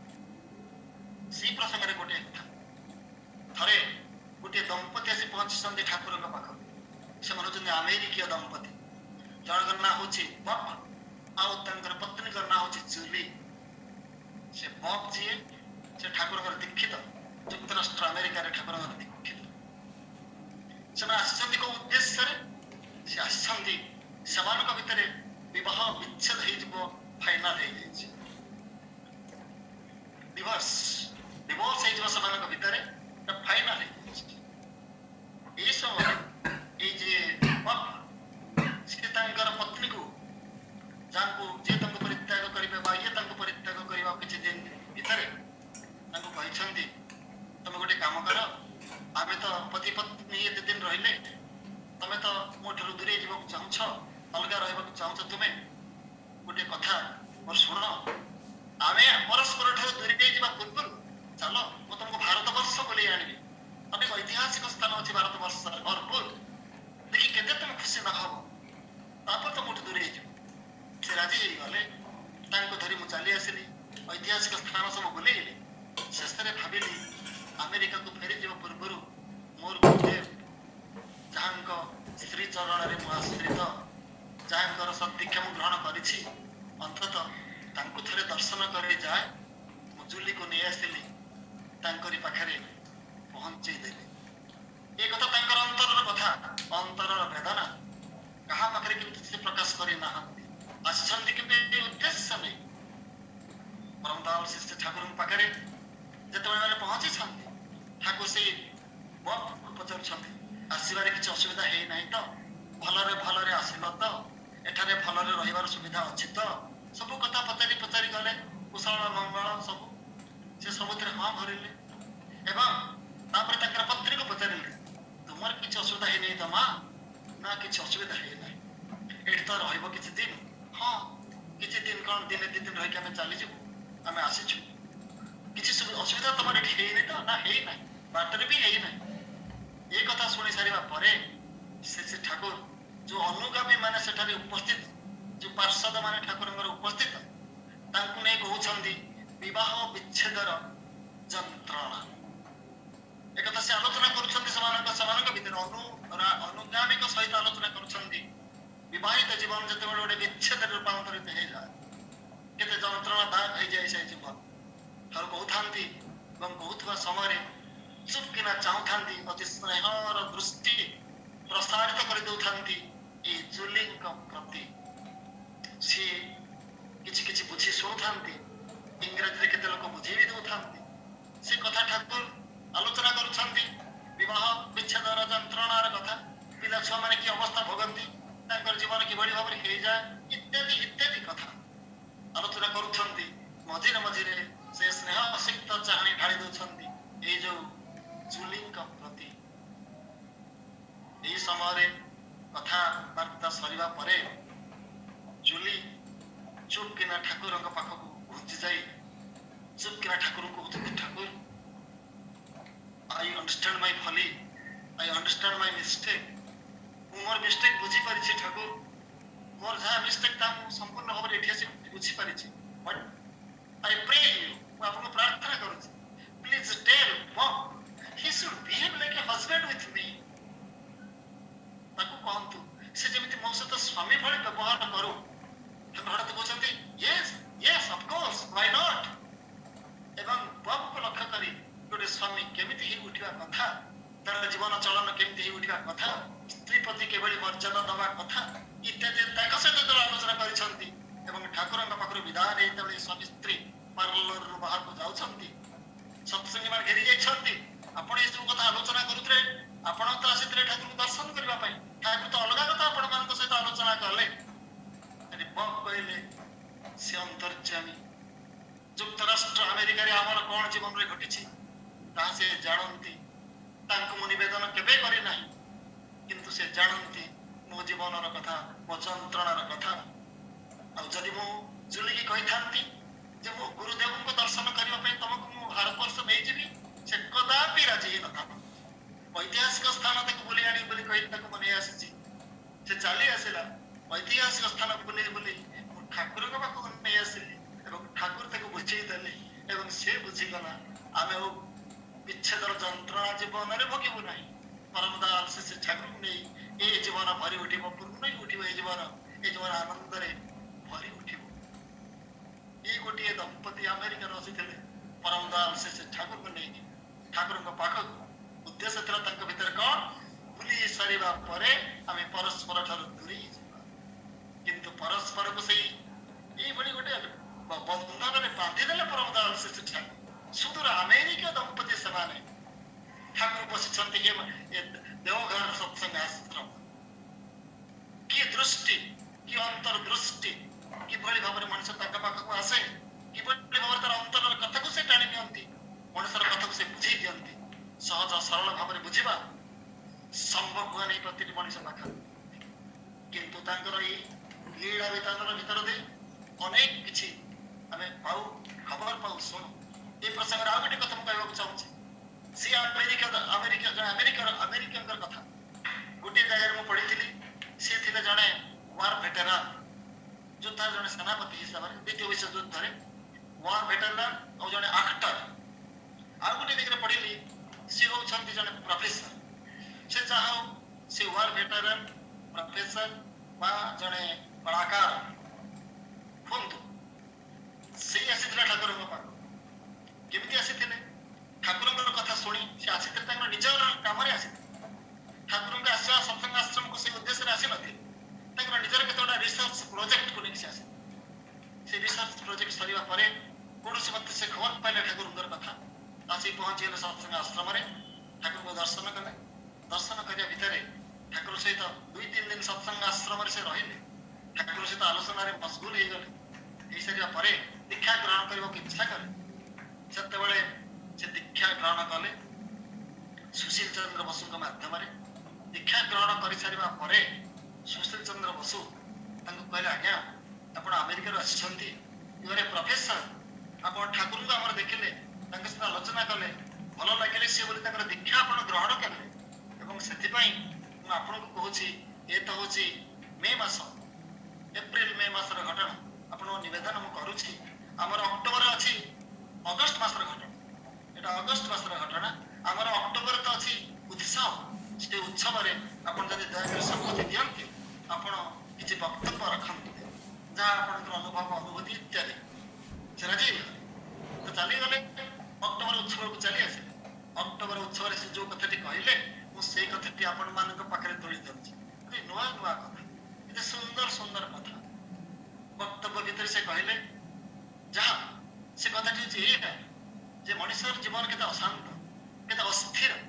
प्रसंग में गोटे कथा थे गोटे दंपति आसी पहुंची ठाकुर पाखक से हूँ अमेरिकीय दंपति जन ना हूँ बप आउ पत्नी ना हूँ जूली से बप जी से ठाकुर दीक्षित युक्तराष्ट्र अमेरिका ठाकुर दीक्षित से आसो उद्देश्य से आसमान भितर बह विच्छेद हो फाइनाल डिवोर्स डिवोर्स हो भितर फाइनाल ये समय ये पत्नी को जहाँ जी परित्याग करेंगे ये परित्याग करवा किसी दिन भितर कहते तुम गोटे कम कर आम तो पति पत्नी एत दिन रही तुम तो मो दूरे जावाक चाहूछ अलग रहा चाहूच तुम्हें गोटे कथा मोर शुण आम परस्पर ठार दूरे जा पूर्व चलो मुझे तुमको भारत वर्ष बुले आनबी अनेक ऐतिहासिक स्थान अच्छी भारत वर्ष भरपूर देखिए केते तुम खुशी न हम तो मुझे दूरे से राजी गले धरी मुझे चली आसली ऐतिहासिक स्थान सब बुलेली शेष में भाविली अमेरिका को फेरी जा पूर्व मोर गुरुदेव जहाँ श्री चरण में आश्रित जहाँ सदीक्षा मुझे ग्रहण करी अंततः थे दर्शन कर जाए मुझुली को नहीं आसली पाखे पहुंचे देली ये कथा अंतर कथा अंतर वेदना क्या पाखे कि प्रकाश करना आसछंती कि उद्देश्य नहीं परम दयाल शिष्य ठाकुर पाखे जिते मैंने पहुंची ठाकुर से पचार आसबार किसी असुविधा है ना तो भलरे भलरे आसिल तो एठारे भलरे रहिबार सुविधा अच्छी तो सब कथा पचारि पचारि गले कुशल मंगल सब से सबुतिर हाँ भरिले एवं तापर तकर पत्नी को पचारिले तुमर किसी असुविधा है नहीं तो माँ ना किसी असुविधा है ना एठी तो रहिबो किछि दिन हाँ किछि दिन कौन दिन दी दिन रही आम चली जाऊ आम आसीचु किसी असुविधा तुम ये है तो ना है ना बाटर भी है ना ये कथा शुणी सारा पर से ठाकुर जो अनुगामी माने सेठारे उपस्थित जो पार्षद माने ठाकुर उपस्थित तांकु नहीं कहउछंदी विवाह विच्छेदर जंत्रणा एक कथा से आलोचना करुछंदी समानक समानक भीतर अनु अनुगामी को सहित आलोचना करुछंदी विवाहित जीवन जते बड़े बड़े विच्छेद रूपांतरित हो जाए केते जंत्रणा दाग हो जाए से जीवन थर कहउथांती एवं कहउथबा समय चुपकिना चाहूथांती अति स्नेहर दृष्टि प्रसारित कर दउथांती ए जुली प्रति सी किछि किछि बुझी शुणुथांती इंग्रजी केते लोक बुझी भी दउथांती से कथा ठाकुर आलोचना करुछंती विवाह विच्छेदर जंत्रणार कथा पिला छुआ माने की अवस्था भोगंती तांकर जीवन किभଳି भाବରେ ହେଇଯାଏ इत्यादि इत्यादि कथा आलोचना करुछंती मझिरे मझिरे से स्नेह असिक्त चाहणी ढाଳି दउछंती ए जो जुलिंक प्रति এই সময়ে কথা বার্তা সরিবা পরে জুলি চুপ কিনা ঠাকুরଙ୍କ ପାଖକୁ ଘୁଞ୍ଚି ଯାଇ ଚୁପ କିନା ଠାକୁରଙ୍କୁ କହୁଛନ୍ତି ଠାକୁର I understand my folly I understand my mistake ମୁଁ ମୋର ମିଷ୍ଟେକ୍ ବୁଝି ପାରିଛି ଠାକୁର ମୋର ଯାହା ମିଷ୍ଟେକ୍ ତା ମୁଁ ସମ୍ପୂର୍ଣ୍ଣ ଭାବରେ ଏଠି ଆସି ବୁଝି ପାରିଛି ବଟ୍ I pray you ମୁଁ ଆପଣଙ୍କୁ ପ୍ରାର୍ଥନା କରୁଛି please tell Bob he should behave like a husband with me ତାକୁ କହନ୍ତୁ ସେ ଯେମିତି ମୋ ସହିତ ସ୍ୱାମୀ ଭଳି ବ୍ୟବହାର କରୁ ହଠାତ୍ କହୁଛନ୍ତି yes yes of course why not ଏବଂ ବବକୁ ଲକ୍ଷ୍ୟ କରି ଗୋଟେ ସ୍ୱାମୀ କେମିତି ହେଇ ଉଠିବା କଥା ତାର ଜୀବନ ଚଳନ କେମିତି ହେଇ ଉଠିବା କଥା ସ୍ତ୍ରୀ ପ୍ରତି କିଭଳି ମର୍ଯ୍ୟାଦା ଦେବା କଥା ଇତ୍ୟାଦି ତାଙ୍କ ସହିତ ଯେତେବେଳେ ଆଲୋଚନା କରିଛନ୍ତି ଏବଂ ଠାକୁରଙ୍କ ପାଖରୁ ବିଦାୟ ନେଇ ଯେତେବେଳେ ସ୍ୱାମୀ ସ୍ତ୍ରୀ ପାର୍ଲରରୁ ବାହାରକୁ ଯାଉଛନ୍ତି ସତ୍ସଙ୍ଗୀମାନେ ଘେରି ଯାଇଛନ୍ତି ଆପଣ ଏ ସବୁ କଥା ଆଲୋଚନା କରୁଥିଲେ ଆପଣ ତ ଆସିଥିଲେ ଠାକୁରଙ୍କୁ ଦର୍ଶନ କରିବା ପାଇଁ ଠାକୁର ତ ଅଲଗା କଥା ଆପଣମାନଙ୍କ ସହିତ ଆଲୋଚନା କଲେ ବବ୍ କହିଲେ ସେ ଅନ୍ତର୍ଯାମୀ ଯୁକ୍ତରାଷ୍ଟ୍ର ଆମେରିକାରେ ଆମର କଣ ଜୀବନରେ ଘଟିଛି ତାହା ସେ ଜାଣନ୍ତି ତାଙ୍କୁ ମୁଁ ନିବେଦନ କେବେ କରି ନାହିଁ କିନ୍ତୁ ସେ ଜାଣନ୍ତି ମୋ ଜୀବନର କଥା ମୋ ଯନ୍ତ୍ରଣାର କଥା ଆଉ ଯଦି ମୁଁ ଜୁଲିକି କହିଥାନ୍ତି ଯେ ମୁଁ ଗୁରୁଦେବଙ୍କୁ ଦର୍ଶନ କରିବା ପାଇଁ ତମକୁ ମୁଁ ଭାରତବର୍ଷ ନେଇଯିବି ସେ କଦାପି ରାଜି ହେଇନଥାନ୍ତା ଐତିହାସିକ ସ୍ଥାନ ତାକୁ ବୁଲି ଆଣି ବୋଲି କହି ତାକୁ ମନେଇ ଆସିଛି ସେ ଚାଲି ଆସିଲା ଐତିହାସିକ ସ୍ଥାନ ବୁଲି ବୁଲି ମୁଁ ଠାକୁରଙ୍କ ପାଖକୁ ନେଇ ଆସିଲି ଏବଂ ଠାକୁର ତାକୁ ବୁଝେଇ ଦେଲେ ଏବଂ ସେ ବୁଝିଗଲା ଆମେ ଆଉ ବିଚ୍ଛେଦର ଯନ୍ତ୍ରଣା ଜୀବନରେ ଭୋଗିବୁ ନାହିଁ ପରମ ଦୟାଳ ସେ ଠାକୁରଙ୍କୁ ନେଇ ଏ ଜୀବନ ଭରି ଉଠିବ ପୂର୍ଣ୍ଣ ଉଠିବ ଏ ଜୀବନ ଏ ଜୀବନ ଆନନ୍ଦରେ ଭରି ଉଠିବ ଏଇ ଗୋଟିଏ ଦମ୍ପତି ଆମେରିକାରୁ ଆସିଥିଲେ ପରମ ଦୟାଳ ସେ ଠାକୁରଙ୍କୁ ନେଇକି ଠାକୁରଙ୍କ ପାଖକୁ ଉଦ୍ଦେଶ୍ୟ ଥିଲା ତାଙ୍କ ଭିତରେ କଣ ବୁଲି ସାରିବା ପରେ ଆମେ ପରସ୍ପର ଠାରୁ ଦୂରେଇ ଯିବା କିନ୍ତୁ ପରସ୍ପରକୁ ସେଇ ଏଇଭଳି ଗୋଟେ ବନ୍ଧନରେ ବାନ୍ଧିଦେଲେ ପରମ ଦୟାଳ ସେ ଠାକୁର ସୁଦୂର ଆମେରିକା ଦମ୍ପତି ସେମାନେ ଠାକୁର ବସିଛନ୍ତି ଦେଓଘର ସତ୍ସଙ୍ଗ ଆଶ୍ରମ କି ଦୃଷ୍ଟି କି ଅନ୍ତର୍ଦୃଷ୍ଟି କିଭଳି ଭାବରେ ମଣିଷ ତାଙ୍କ ପାଖକୁ ଆସେ କିଭଳି ଭାବରେ ତାର ଅନ୍ତରର କଥାକୁ ସେ ଟାଣି ନିଅନ୍ତି ମଣିଷର କଥାକୁ ସେ ବୁଝେଇ ଦିଅନ୍ତି ସହଜ ସରଳ ଭାବରେ ବୁଝିବା ସମ୍ଭବ ହୁଏ ନାହିଁ ପ୍ରତିଟି ମଣିଷ ପାଖରେ କିନ୍ତୁ ତାଙ୍କର ଏଇ ଲୀଳା ବିତାନର ଭିତର ଦେଇ ଅନେକ କିଛି ଆମେ ପାଉ ଖବର ପାଉ ଶୁଣୁ ଏ ପ୍ରସଙ୍ଗରେ ଆଉ ଗୋଟେ କଥା ମୁଁ କହିବାକୁ ଚାହୁଁଛି ସେ ଆମେରିକା ଆମେରିକା ଜଣେ ଆମେରିକାର ଆମେରିକାଙ୍କର କଥା ଗୋଟିଏ ଜାଗାରେ ମୁଁ ପଢିଥିଲି ସେ ଥିଲେ ଜଣେ ୱାର ଭେଟେରାନ ଯୋଦ୍ଧା ଜଣେ ସେନାପତି ହିସାବରେ ଦ୍ୱିତୀୟ ବିଶ୍ୱଯୁଦ୍ଧରେ ୱାର ଭେଟେରାନ ଆଉ ଜଣେ ଆକ୍ଟର ଆଉ ଗୋଟେ ଜାଗାରେ ପଢିଲି ସେ ହଉଛନ୍ତି ଜଣେ ପ୍ରଫେସର ସେ ଯାହା ହଉ ସେ ୱାର ଭେଟେରାନ ପ୍ରଫେସର ବା ଜଣେ କଳାକାର ହୁଅନ୍ତୁ ସେ ଆସିଥିଲେ ଠାକୁରଙ୍କ ପାଖକୁ କେମିତି ଆସିଥିଲେ ଠାକୁରଙ୍କର କଥା ଶୁଣି ସେ ଆସିଥିଲେ ତାଙ୍କର ନିଜର କାମରେ ଆସିଥିଲେ ଠାକୁରଙ୍କ ଆସିବା ସତ୍ସଙ୍ଗ ଆଶ୍ରମକୁ ସେ ଉଦ୍ଦେଶ୍ୟରେ ଆସିନଥିଲେ ତାଙ୍କର ନିଜର କେତେଟା ରିସର୍ଚ୍ଚ ପ୍ରୋଜେକ୍ଟକୁ ନେଇକି ସେ ଆସିଥିଲେ ସେ ରିସର୍ଚ୍ଚ ପ୍ରୋଜେକ୍ଟ ସରିବା ପରେ କୌଣସି ମତେ ସେ ଖବର ପାଇଲେ ଠାକୁରଙ୍କର କଥା ଆସି ପହଞ୍ଚିଗଲେ ସତ୍ସଙ୍ଗ ଆଶ୍ରମରେ ଠାକୁରଙ୍କୁ ଦର୍ଶନ କଲେ ଦର୍ଶନ କରିବା ଭିତରେ ଠାକୁର ସହିତ ଦୁଇ ତିନି ଦିନ ସତ୍ସଙ୍ଗ ଆଶ୍ରମରେ ସେ ରହିଲେ ଠାକୁର ସହିତ ଆଲୋଚନାରେ ମସଗୁଲ ହେଇଗଲେ ହେଇସାରିବା ପରେ ଦୀକ୍ଷା ଗ୍ରହଣ କରିବାକୁ ଇଚ୍ଛା କଲେ ସେତେବେଳେ ସେ ଦୀକ୍ଷା ଗ୍ରହଣ କଲେ ସୁଶୀଲ ଚନ୍ଦ୍ର ବସୁଙ୍କ ମାଧ୍ୟମରେ ଦୀକ୍ଷା ଗ୍ରହଣ କରିସାରିବା ପରେ ସୁଶୀଲ ଚନ୍ଦ୍ର ବସୁ ତାଙ୍କୁ କହିଲେ ଆଜ୍ଞା ଆପଣ ଆମେରିକାରୁ ଆସିଛନ୍ତି ୟୁଆର୍ ଏ ପ୍ରଫେସର ଆପଣ ଠାକୁରଙ୍କୁ ଆମର ଦେଖିଲେ ତାଙ୍କ ସହିତ ଆଲୋଚନା କଲେ ଭଲ ଲାଗିଲେ ସିଏ ବୋଲି ତାଙ୍କର ଦୀକ୍ଷା ଆପଣ ଗ୍ରହଣ କଲେ ଏବଂ ସେଥିପାଇଁ ମୁଁ ଆପଣଙ୍କୁ କହୁଛି ଏ ତ ହଉଛି ମେ ମାସ ଏପ୍ରିଲ ମେ ମାସର ଘଟଣା ଆପଣଙ୍କ ନିବେଦନ ମୁଁ କରୁଛି ଆମର ଅକ୍ଟୋବର ଅଛି ଅଗଷ୍ଟ ମାସର ଘଟଣା এটা ଅଗଷ୍ଟ ମାସର ଘଟଣା ଆମର ଅକ୍ଟୋବରରେ ତ ଅଛି ଉତ୍ସବ ସେ ଉତ୍ସବରେ ଆପଣ ଯଦି ଦୟାକରି ସମ୍ମତି ଦିଅନ୍ତି ଆପଣ କିଛି ବକ୍ତବ୍ୟ ରଖନ୍ତୁ ଯାହା ଆପଣଙ୍କର ଅନୁଭବ ଅନୁଭୂତି ଇତ୍ୟାଦି ସେ ରାଜି ତ ଚାଲିଗଲେ ଅକ୍ଟୋବର ଉତ୍ସବକୁ ଚାଲି ଆସିଲେ ଅକ୍ଟୋବର ଉତ୍ସବରେ ସେ ଯୋଉ କଥାଟି କହିଲେ ମୁଁ ସେଇ କଥାଟି ଆପଣମାନଙ୍କ ପାଖରେ ତୋଳି ଧରୁଛି ନୂଆ ନୂଆ କଥା ଏତେ ସୁନ୍ଦର ସୁନ୍ଦର କଥା ବକ୍ତବ୍ୟ ଭିତରେ ସେ କହିଲେ ଯାହା ସେ କଥାଟି ହଉଛି ଏଇଟା ଯେ ମଣିଷର ଜୀବନ କେତେ ଅଶାନ୍ତ କେତେ ଅସ୍ଥିର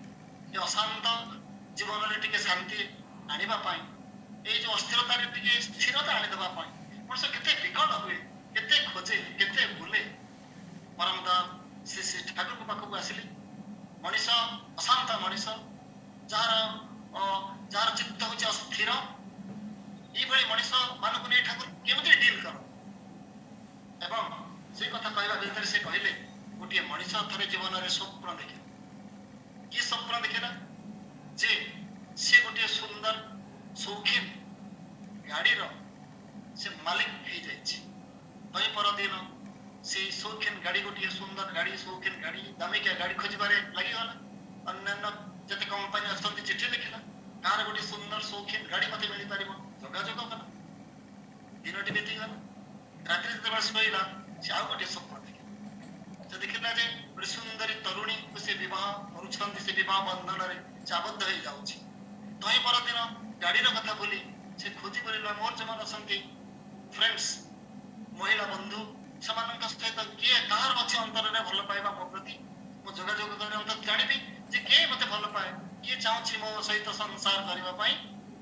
ଏ ଅଶାନ୍ତ ଜୀବନରେ ଟିକେ ଶାନ୍ତି ଆଣିବା ପାଇଁ, ଏଇ ଯୋଉ ଅସ୍ଥିରତାରେ ଟିକେ ସ୍ଥିରତା ଆଣିଦେବା ପାଇଁ ମଣିଷ କେତେ ବିକଳ ହୁଏ, କେତେ ଖୋଜେ, କେତେ ବୁଲେ। ପରମଦୟାଲ ଶ୍ରୀ ଶ୍ରୀ ଠାକୁରଙ୍କ ପାଖକୁ ଆସିଲେ। ମଣିଷ ଅଶାନ୍ତ ମଣିଷ, ଯାହାର ଯାହାର ଚିତ୍ତ ହଉଛି ଅସ୍ଥିର, ଏଇଭଳି ମଣିଷ ମାନଙ୍କୁ ନେଇ ଠାକୁର କେମିତି ଡିଲ୍ କର। ଏବଂ ସେଇ କଥା କହିବା ଭିତରେ ସେ କହିଲେ, ଗୋଟିଏ ମଣିଷ ଥରେ ଜୀବନରେ ସ୍ୱପ୍ନ ଦେଖିଲା। କି ସ୍ୱପ୍ନ ଦେଖିଲା? ଯେ ସେ ଗୋଟିଏ ସୁନ୍ଦର ସୌଖିନ ଗାଡିର ସେ ମାଲିକ ହେଇଯାଇଛି। ତହିଁ ପରଦିନ ସେଇ ସୌଖିନ ଗାଡି, ଗୋଟିଏ ସୁନ୍ଦର ଗାଡି, ସୌଖିନ ଗାଡି, ଦାମିକିଆ ଗାଡି ଖୋଜିବାରେ ଲାଗିଗଲା। ଅନ୍ୟାନ୍ୟ ଯେତେ କମ୍ପାନୀ ଅଛନ୍ତି ଚିଠି ଲେଖିଲା, କାହାର ଗୋଟିଏ ସୁନ୍ଦର ସୌଖିନ ଗାଡି ମତେ ମିଳିପାରିବ। ଯୋଗାଯୋଗ କଲା, ଦିନଟି ବିତିଗଲା। ରାତିରେ ଯେତେବେଳେ ଶୋଇଲା, ସେ ଆଉ ଗୋଟିଏ ସ୍ୱପ୍ନ ଦେଖିଲା। ସେ ଦେଖିଲା ଯେ ଗୋଟେ ସୁନ୍ଦରୀ ତରୁଣୀକୁ ସେ ବିବାହ କରୁଛନ୍ତି, ସେ ବିବାହ ବନ୍ଧନରେ ସେ ଆବଦ୍ଧ ହେଇଯାଉଛି। ତହିଁ ପରଦିନ ଗାଡିର କଥା ଭୁଲି ସେ ଖୋଜି ବୁଲିଲା, ମୋର ଯେଉଁମାନେ ଅଛନ୍ତି ଫ୍ରେଣ୍ଡସ୍, ମହିଳା ବନ୍ଧୁ, ସେମାନଙ୍କ ସହିତ କିଏ କାହାର ଅଛି ଅନ୍ତରରେ ଭଲ ପାଇବା ମୋ ପ୍ରତି, ମୁଁ ଯୋଗାଯୋଗ କରି ଅନ୍ତତଃ ଜାଣିବି ଯେ କିଏ ମତେ ଭଲ ପାଏ, କିଏ ଚାହୁଁଛି ମୋ ସହିତ ସଂସାର କରିବା ପାଇଁ।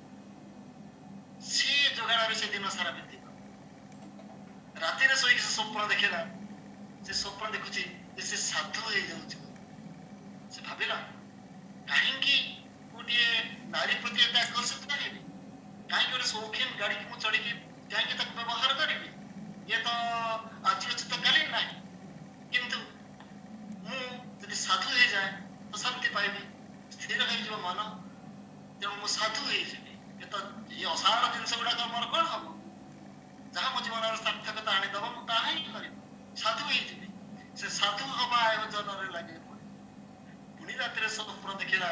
ସେ ଯୋଗାଣରେ ସେ ଦିନ ସାରା ବିତିବ। ରାତିରେ ଶୋଇକି ସେ ସ୍ୱପ୍ନ ଦେଖିଲା, ସେ ସ୍ୱପ୍ନ ଦେଖୁଛି ଯେ ସେ ସାଧୁ ହେଇଯାଉଛି। ସେ ଭାବିଲା, କାହିଁକି ଗୋଟିଏ ନାରୀ ପ୍ରତି ଏତେ ଆକର୍ଷିତ ହେବି? କାହିଁକି ଗୋଟେ ସୌଖିନ ଗାଡିକି ମୁଁ ଚଢିକି କାହିଁକି ତାକୁ ବ୍ୟବହାର କରିବି? ଇଏ ତ ଆଜି ଅଛି ତ କାଲି ନାହିଁ। କିନ୍ତୁ ମୁଁ ଯଦି ସାଧୁ ହେଇଯାଏ ତ ଶାନ୍ତି ପାଇବି, ସ୍ଥିର ହେଇଯିବ ମନ। ତେଣୁ ମୁଁ ସାଧୁ ହେଇଯିବି। ଏ ତ ଏ ଅସାର ଜିନିଷ ଗୁଡାକ ମୋର କଣ ହବ? ଯାହା ମୋ ଜୀବନର ସାର୍ଥକତା ଆଣିଦବ ମୁଁ ତାହା ହିଁ କରିବି, ସାଧୁ ହେଇଯିବି। ସେ ସାଧୁ ହବା ଆୟୋଜନରେ ଲାଗି ପଡେ। ପୁଣି ରାତିରେ ସ୍ୱପ୍ନ ଦେଖିଲା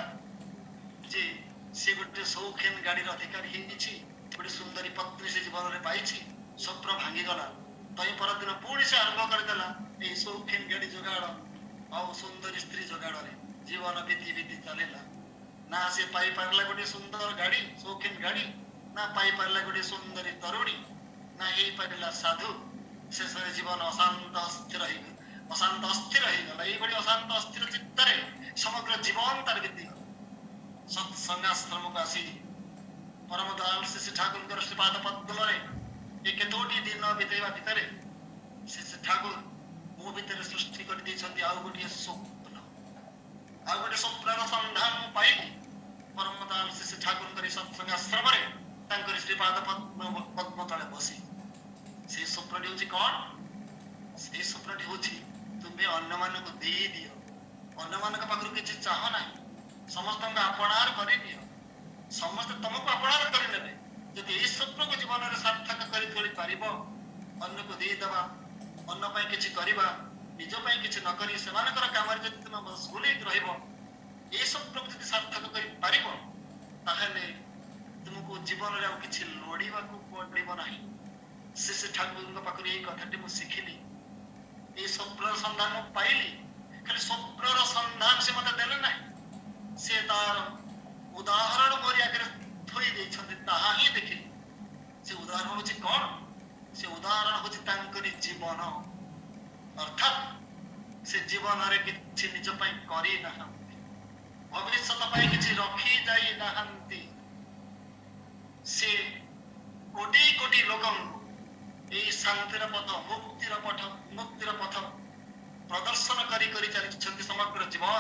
ଯେ ସେ ଗୋଟେ ସୌଖିନ ଗାଡିର ଅଧିକାରୀ ହେଇଛି, ଗୋଟେ ସୁନ୍ଦରୀ ପତ୍ନୀ ସେ ଜୀବନରେ ପାଇଛି। ସ୍ୱପ୍ନ ଭାଙ୍ଗିଗଲା। ତହିଁ ପରଦିନ ପୁଣି ସେ ଆରମ୍ଭ କରିଦେଲା ଏଇ ସୌଖିନ ଗାଡି ଯୋଗାଡ଼ ଆଉ ସୁନ୍ଦରୀ ସ୍ତ୍ରୀ ଯୋଗାଡ଼ରେ। ଜୀବନ ବିତି ବିତି ଚାଲିଲା। ନା ସେ ପାଇପାରିଲା ଗୋଟେ ସୁନ୍ଦର ଗାଡି, ସୌଖିନ ଗାଡି, ନା ପାଇପାରିଲା ଗୋଟେ ସୁନ୍ଦରୀ ତରୁଣୀ, ନା ହେଇପାରିଲା ସାଧୁ। ଶେଷରେ ଜୀବନ ଅଶାନ୍ତ ଅସ୍ଥିର ହେଇଗଲା, ଅଶାନ୍ତ ଅସ୍ଥିର ହେଇଗଲା। ଏଇଭଳି ଅଶାନ୍ତ ଅସ୍ଥିର ଚିତ୍ତରେ ସମଗ୍ର ଜୀବନ ତାର ବିତିଗଲା। ସତ୍ସଙ୍ଗାଶ୍ରମକୁ ଆସି ପରମ ଦୟାଳ ଶ୍ରୀ ଠାକୁରଙ୍କର ଶ୍ରୀପାଦ ପଦ୍ମରେ ଏ କେତୋଟି ଦିନ ବିତେଇବା ଭିତରେ ଶ୍ରୀ ଠାକୁର ମୋ ଭିତରେ ସୃଷ୍ଟି କରିଦେଇଛନ୍ତି ଆଉ ଗୋଟିଏ ସ୍ୱପ୍ନ। ଆଉ ଗୋଟେ ସ୍ୱପ୍ନର ସନ୍ଧାନ ମୁଁ ପାଇଲି ପରମ ଦୟାଳ ଶ୍ରୀ ଠାକୁରଙ୍କର ସତ୍ସଙ୍ଗାଶ୍ରମରେ, ତାଙ୍କର ଶ୍ରୀପାଦ ପଦ୍ମ ପଦ୍ମ ତଳେ ବସି। ସେଇ ସ୍ୱପ୍ନଟି ହଉଛି କଣ? ସେଇ ସ୍ୱପ୍ନଟି ହଉଛି ତୁମେ ଅନ୍ୟମାନଙ୍କୁ ଦେଇଦିଅ, ଅନ୍ୟମାନଙ୍କ ପାଖରୁ କିଛି ଚାହ ନାହିଁ, ସମସ୍ତଙ୍କୁ ଆପଣାର କରିନିଅ, ସମସ୍ତେ ତମକୁ ଆପଣାର କରିନେବେ। ଯଦି ଏଇ ସ୍ୱପ୍ନକୁ ଜୀବନରେ ସାର୍ଥକ କରି ତୋଳି ପାରିବ, ଅନ୍ୟକୁ ଦେଇଦେବା, ଅନ୍ୟ ପାଇଁ କିଛି କରିବା, ନିଜ ପାଇଁ କିଛି ନ କରି ସେମାନଙ୍କର କାମରେ ଯଦି ତୁମେ ମସଗୁଲ ହେଇକି ରହିବ, ଏଇ ସ୍ୱପ୍ନକୁ ଯଦି ସାର୍ଥକ କରିପାରିବ, ତାହେଲେ ତୁମକୁ ଜୀବନରେ ଆଉ କିଛି ଲୋଡ଼ିବାକୁ ପଡ଼ିବ ନାହିଁ। ଶ୍ରୀ ଠାକୁରଙ୍କ ପାଖରୁ ଏଇ କଥାଟି ମୁଁ ଶିଖିଲି। ଏଇ ସ୍ୱପ୍ନର ସନ୍ଧାନ ମୁଁ ପାଇଲି। ଖାଲି ସ୍ୱପ୍ନର ସନ୍ଧାନ ସେ ମତେ ଦେଲେ ନାହିଁ, ସେ ତାର ଉଦାହରଣ ମୋରି ଆଗରେ ଥୋଇ ଦେଇଛନ୍ତି, ତାହା ହିଁ ଦେଖିଲି। ସେ ଉଦାହରଣ ହଉଛି କଣ? ସେ ଉଦାହରଣ ହଉଛି ତାଙ୍କରି ଜୀବନ। ଅର୍ଥାତ୍ ସେ ଜୀବନରେ କିଛି ନିଜ ପାଇଁ କରିନାହାନ୍ତି, ଭବିଷ୍ୟତ ପାଇଁ କିଛି ରଖି ଯାଇ ନାହାନ୍ତି। ସେ କୋଟି କୋଟି ଲୋକଙ୍କୁ ଏଇ ଶାନ୍ତିର ପଥ, ମୁକ୍ତିର ପଥ ମୁକ୍ତିର ପଥ ପ୍ରଦର୍ଶନ କରି କରି ଚାଲିଛନ୍ତି ସମଗ୍ର ଜୀବନ।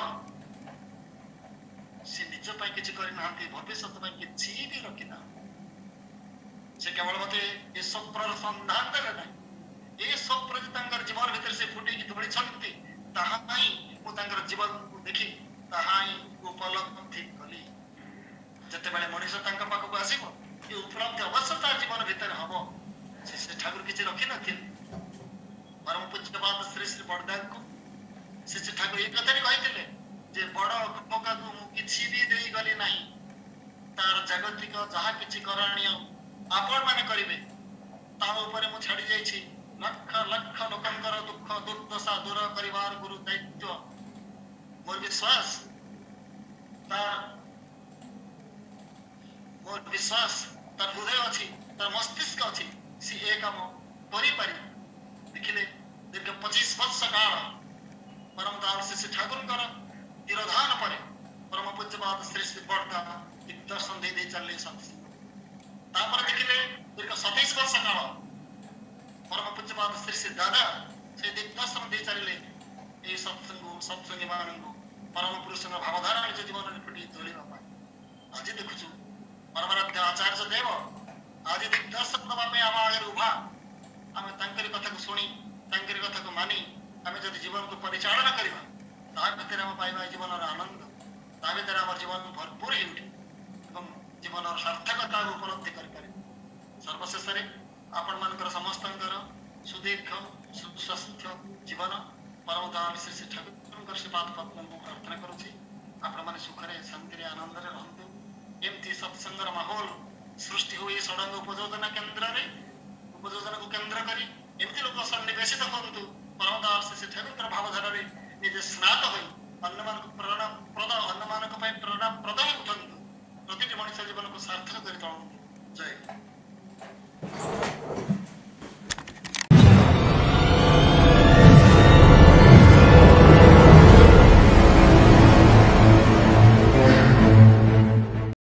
ସେ ନିଜ ପାଇଁ କିଛି କରିନାହାନ୍ତି, ଭବିଷ୍ୟତ ପାଇଁ କିଛି ବି ରଖିନାହାନ୍ତି। ସେ କେବଳ ମତେ ଏ ସ୍ୱପ୍ନର ସନ୍ଧାନ ଦେଲେ ନାହିଁ, ଏ ସ୍ୱପ୍ନ ଯେ ତାଙ୍କର ଜୀବନ ଭିତରେ ସେ ଫୁଟେଇକି ତୋଳିଛନ୍ତି, ତାହା ହିଁ ମୁଁ ତାଙ୍କର ଜୀବନକୁ ଦେଖି ତାହା ହିଁ ଉପଲବ୍ଧି କଲି। ଯେତେବେଳେ ମଣିଷ ତାଙ୍କ ପାଖକୁ ଆସିବ, ଏ ଉପଲବ୍ଧି ଅବଶ୍ୟ ତା ଜୀବନ ଭିତରେ ହବ। ସେ ସେ ଠାକୁର କିଛି ରଖିନଥିଲେ। ପରମ ପୂଜ୍ୟପାଦ ଶ୍ରୀ ଶ୍ରୀ ବଡ଼ଦାଙ୍କୁ ସେ ସେ ଠାକୁର ଏଇ କଥା ବି କହିଥିଲେ ଯେ ବଡ ଖୋକାକୁ ମୁଁ କିଛି ବି ଦେଇଗଲି ନାହିଁ, ତାର ଜାଗତିକ ଯାହା କିଛି କରଣୀୟ ଆପଣ ମାନେ କରିବେ, ତା ଉପରେ ମୁଁ ଛାଡି ଯାଇଛି। ଲକ୍ଷ ଲକ୍ଷ ଲୋକଙ୍କର ଦୁଃଖ ଦୁର୍ଦଶା ଦୂର କରିବାର ଗୁରୁ ଦାୟିତ୍ୱ ମୋର ବିଶ୍ୱାସ, ତାର ମୋର ବିଶ୍ୱାସ ତାର ହୃଦୟ ଅଛି, ତାର ମସ୍ତିଷ୍କ ଅଛି, ସେ ଏ କାମ କରିପାରିବ। ଦେଖିଲେ ଦୀର୍ଘ ପଚିଶ ବର୍ଷ କାଳ ପରମ ଦୟାଳ ଶ୍ରୀ ଠାକୁରଙ୍କର ତିରୋଧାନ ପରେ परम पूज्यपाद श्री श्री बड़दा दिग्दर्शन दे दे चलले सत्संग तापर देखिले दीर्घ सतैश वर्ष काल परम पूज्यपाद श्री श्री दादा से दिग्दर्शन दे चलले ए सत्संग सत्संगी मानंगु परम पुरुष भावधारा निज जीवन में फुटी तोलिबा पाए आज देखुछु परमाराध्य आचार्य देव आज दिग्दर्शन दबा पे आम आगे उभा आम तांकरी कथा को सुनी तांकरी कथा को मानी आम जब जीवन को परिचालन करबा ता भीतर हम पाइबा जीवन आनंद ता भीतर हमर जीवन भरपूर हे उठे एवं जीवन सार्थकता उपलब्धि कर पारे सर्वशेष रे आपण मानकर समस्तंकर सुदीर्घ सुस्वास्थ्य जीवन परम दयाल श्री श्री ठाकुर श्रीपाद पद्म को प्रार्थना करूची आपण माने सुख रे शांति रे आनंद रे रहंतु एमती सत्संगर माहौल सृष्टि हुई सड़ंग उपयोजना केंद्र रे उपयोजना को केंद्र करी एमती लोक सन्निवेशित होंतु परम दयाल श्री श्री ठाकुर भावधारा रे निजे स्नात होई अन्य मान को प्रेरणा प्रद अन्य मान को पय प्रेरणा प्रदान उठंतु प्रतिटी मनुष्य जीवन को सार्थक करि तळंतु जय